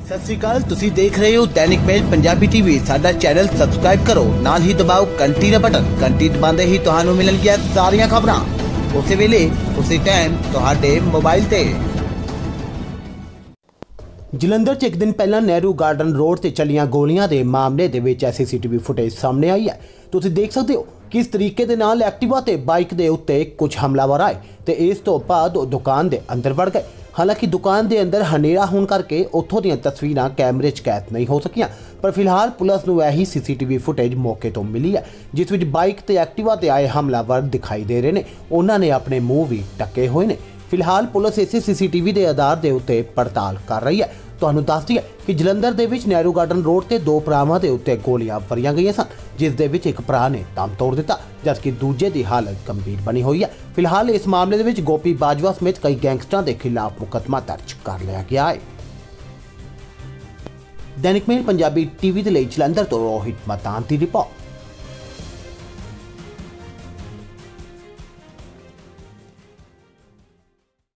सत श्री अकाल, तुसी देख रहे हो दैनिक मेल पंजाबी टीवी। साडा चैनल सबसक्राइब करो, नाल ही दबाओ घंटी दा बटन। घंटी दबांदे ही तुहानू मिलणगीਆਂ सारियां खबरां उसे वेले उसी टाइम तुहाडे मोबाइल ते। जलंधर च एक दिन पहला नेहरू गार्डन रोड से चलियां गोलियां दे मामले दे विच सीसीटीवी फुटेज सामने आई है। तुसी देख सकते हो किस तरीके दे नाल एक्टिवा ते बाइक दे उत्ते कुछ हमलावर आए ते इस तो बाद दुकान दे अंदर वड़ गए। हालांकि दुकान के अंदर हनेरा होने करके उतों दी तस्वीरां कैमरे च कैद नहीं हो सकियां, पर फिलहाल पुलिस नूं यही सीसीटीवी फुटेज मौके तो मिली है जिस विच बाइक ते एक्टिवा ते आए हमलावर दिखाई दे रहे ने। उन्होंने अपने मूँह भी ढके हुए ने। फिलहाल पुलिस इस सीसीटीवी के आधार के उत्ते पड़ताल कर रही है। तुहानूं दस दईए कि जलंधर दे विच नेहरू गार्डन रोड ते दो भरावां दे उत्ते गोलियां भरीआं गईआं सन, जिस दे विच एक भरा ने दम तोड़ दिता जबकि दूजे की हालत गंभीर बनी हुई है। फिलहाल इस मामले दे विच गोपी बाजवा समेत कई गैंगस्टरां के खिलाफ मुकदमा दर्ज कर लिया गया है। दैनिक मेल पंजाबी टीवी दे लई जलंधर तो रोहित मतान की रिपोर्ट।